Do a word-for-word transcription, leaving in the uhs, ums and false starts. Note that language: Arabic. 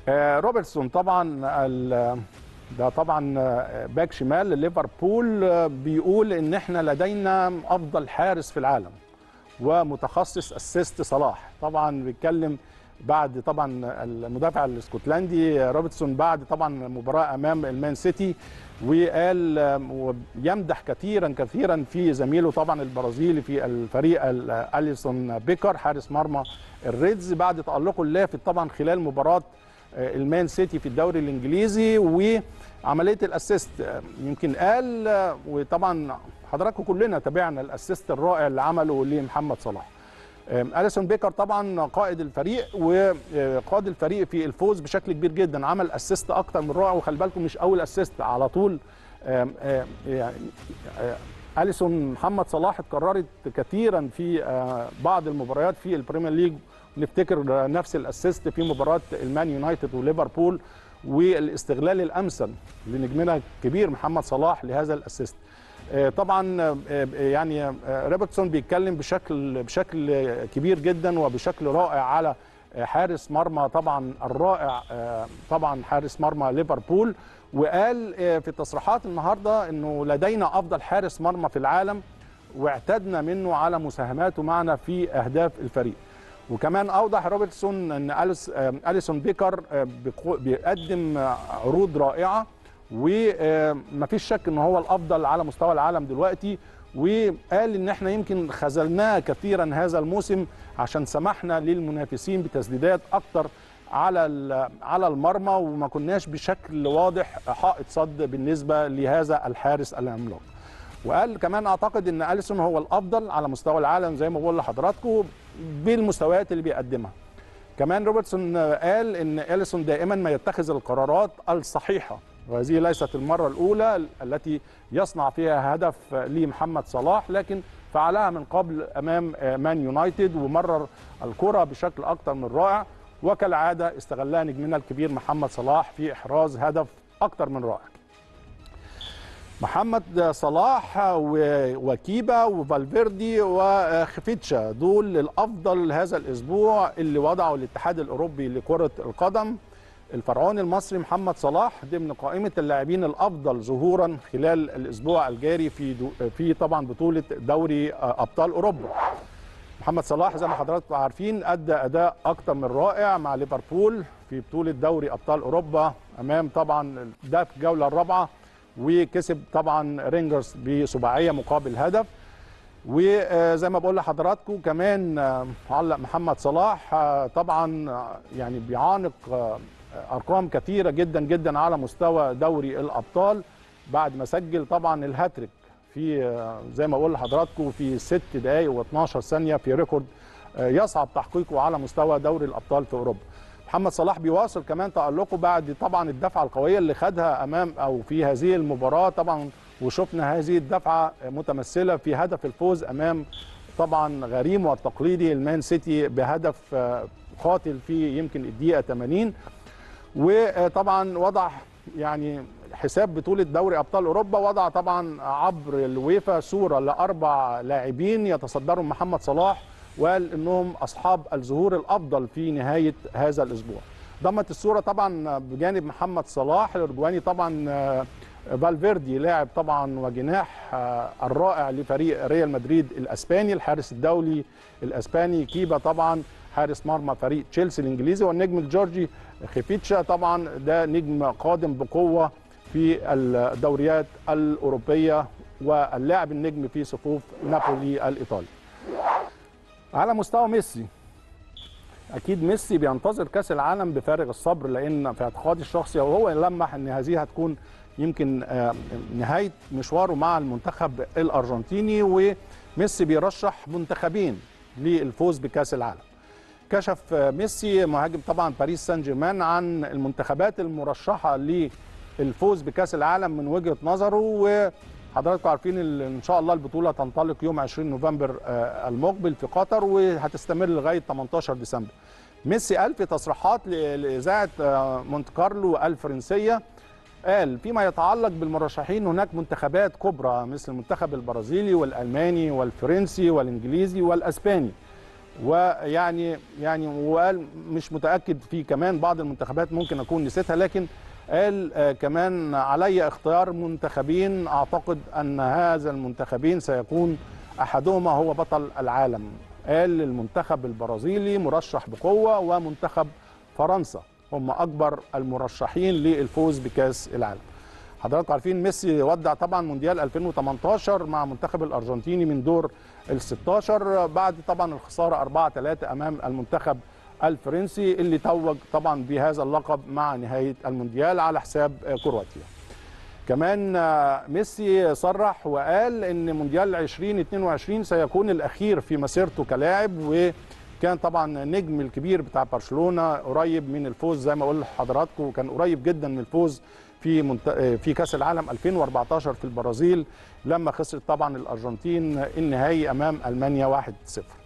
آه روبرتسون طبعا ده طبعا باك شمال ليفربول، بيقول ان احنا لدينا افضل حارس في العالم ومتخصص اسيست صلاح. طبعا بيتكلم بعد طبعا المدافع الاسكتلندي روبرتسون بعد طبعا مباراه امام المان سيتي، وقال ويمدح كثيرا كثيرا في زميله طبعا البرازيلي في الفريق اليسون بيكر حارس مرمى الريدز بعد تألقه اللافت طبعا خلال مباراه المان سيتي في الدوري الانجليزي وعمليه الاسيست. يمكن قال، وطبعا حضراتكم كلنا تابعنا الاسيست الرائع اللي عمله لمحمد صلاح. أليسون بيكر طبعا قائد الفريق وقاد الفريق في الفوز بشكل كبير جدا، عمل اسيست اكتر من رائع، وخلي بالكم مش اول اسيست على طول. يعني أليسون محمد صلاح اتكررت كثيرا في بعض المباريات في البريمير ليج، نفتكر نفس الاسيست في مباراه المان يونايتد وليفربول، والاستغلال الامثل لنجمنا الكبير محمد صلاح لهذا الاسيست. طبعا يعني روبرتسون بيتكلم بشكل بشكل كبير جدا وبشكل رائع على حارس مرمى طبعا الرائع طبعا حارس مرمى ليفربول، وقال في تصريحات النهارده انه لدينا افضل حارس مرمى في العالم واعتدنا منه على مساهماته معنا في اهداف الفريق. وكمان اوضح روبرتسون ان أليسون بيكر بيقدم عروض رائعه ومفيش شك ان هو الافضل على مستوى العالم دلوقتي، وقال ان احنا يمكن خذلناه كثيرا هذا الموسم عشان سمحنا للمنافسين بتسديدات اكتر على على المرمى وما كناش بشكل واضح حائط صد بالنسبه لهذا الحارس العملاق. وقال كمان اعتقد ان أليسون هو الافضل على مستوى العالم زي ما بقول لحضراتكم بالمستويات اللي بيقدمها. كمان روبرتسون قال ان أليسون دائما ما يتخذ القرارات الصحيحه، وهذه ليست المره الاولى التي يصنع فيها هدف لمحمد صلاح، لكن فعلها من قبل امام مان يونايتد ومرر الكره بشكل اكثر من رائع، وكالعاده استغلها نجمنا الكبير محمد صلاح في احراز هدف اكثر من رائع. محمد صلاح وكيبا وفالفيردي وخفيتشا دول الافضل هذا الاسبوع اللي وضعه الاتحاد الاوروبي لكره القدم. الفرعون المصري محمد صلاح ضمن قائمه اللاعبين الافضل ظهورا خلال الاسبوع الجاري في في طبعا بطوله دوري ابطال اوروبا. محمد صلاح زي ما حضراتكم عارفين ادى اداء اكثر من رائع مع ليفربول في بطوله دوري ابطال اوروبا امام طبعا ده في الجوله الرابعه، وكسب طبعا رينجرز بسباعيه مقابل هدف. وزي ما بقول لحضراتكم كمان علق محمد صلاح طبعا يعني بيعانق ارقام كثيره جدا جدا على مستوى دوري الابطال بعد ما سجل طبعا الهاتريك في زي ما بقول لحضراتكم في ست دقائق واثناشر ثانيه في ريكورد يصعب تحقيقه على مستوى دوري الابطال في اوروبا. محمد صلاح بيواصل كمان تألقه بعد طبعا الدفعه القويه اللي خدها امام او في هذه المباراه طبعا، وشفنا هذه الدفعه متمثله في هدف الفوز امام طبعا غريمه التقليدي المان سيتي بهدف قاتل في يمكن الدقيقه ثمانين. وطبعا وضع يعني حساب بطوله دوري ابطال اوروبا، وضع طبعا عبر الويفا صوره لاربع لاعبين يتصدرهم محمد صلاح، وقال انهم اصحاب الظهور الافضل في نهايه هذا الاسبوع. ضمت الصوره طبعا بجانب محمد صلاح الارجواني طبعا فالفيردي لاعب طبعا وجناح الرائع لفريق ريال مدريد الاسباني، الحارس الدولي الاسباني كيبا طبعا حارس مرمى فريق تشيلسي الانجليزي، والنجم الجورجي خفيتشا طبعا ده نجم قادم بقوه في الدوريات الاوروبيه واللاعب النجم في صفوف نابولي الايطالي. على مستوى ميسي، اكيد ميسي بينتظر كاس العالم بفارغ الصبر، لان في اعتقادي الشخصي وهو لمح ان هذه هتكون يمكن نهايه مشواره مع المنتخب الارجنتيني، وميسي بيرشح منتخبين للفوز بكاس العالم. كشف ميسي مهاجم طبعا باريس سان جيرمان عن المنتخبات المرشحه للفوز بكاس العالم من وجهه نظره، وحضراتكم عارفين ان شاء الله البطوله تنطلق يوم عشرين نوفمبر المقبل في قطر وهتستمر لغايه ثمانية عشر ديسمبر. ميسي قال في تصريحات لاذاعه مونت كارلو الفرنسيه، قال فيما يتعلق بالمرشحين هناك منتخبات كبرى مثل المنتخب البرازيلي والالماني والفرنسي والانجليزي والاسباني، ويعني يعني وقال مش متاكد في كمان بعض المنتخبات ممكن اكون نسيتها، لكن قال آه كمان علي اختيار منتخبين اعتقد ان هذا المنتخبين سيكون احدهما هو بطل العالم. قال المنتخب البرازيلي مرشح بقوه، ومنتخب فرنسا هم اكبر المرشحين للفوز بكاس العالم. حضراتكم عارفين ميسي ودع طبعا مونديال ألفين وثمانية عشر مع المنتخب الارجنتيني من دور ال ستاشر بعد طبعا الخساره أربعة ثلاثة امام المنتخب الفرنسي اللي توج طبعا بهذا اللقب مع نهايه المونديال على حساب كرواتيا. كمان ميسي صرح وقال ان مونديال ألفين واثنين وعشرين سيكون الاخير في مسيرته كلاعب، وكان طبعا النجم الكبير بتاع برشلونه قريب من الفوز زي ما اقول لحضراتكم، وكان قريب جدا من الفوز في منت... في كاس العالم ألفين وأربعتاشر في البرازيل لما خسرت طبعا الارجنتين النهائي امام المانيا واحد صفر.